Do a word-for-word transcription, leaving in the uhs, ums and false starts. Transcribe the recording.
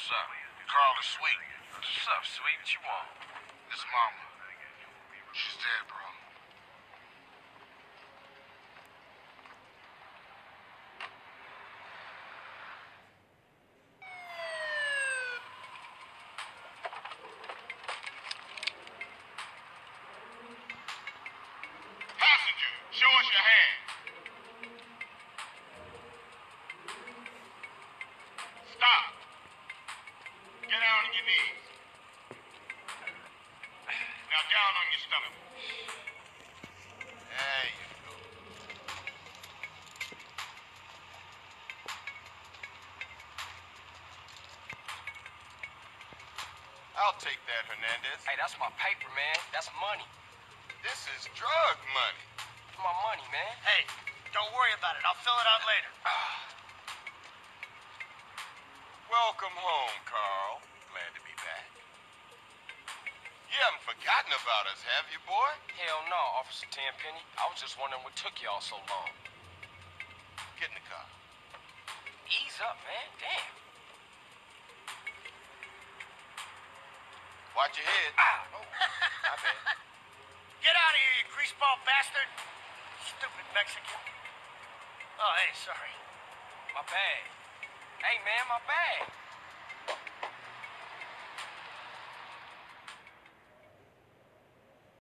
What's up? Carl is Sweet. What's up, Sweet? What you want? This mama. She's dead, bro. Passenger, show us your hand. Stop. Get down on your knees. Now down on your stomach. There you go. I'll take that, Hernandez. Hey, that's my paper, man. That's money. This is drug money. My money, man. Hey, don't worry about it. I'll fill it out later. Welcome home, Carl. Glad to be back. You haven't forgotten about us, have you, boy? Hell no, Officer Tenpenny. I was just wondering what took y'all so long. Get in the car. Ease up, man. Damn. Watch your head. Ah, oh, my bad. Get out of here, you greaseball bastard! Stupid Mexican. Oh, hey, sorry. My bag. Hey, man, my bag.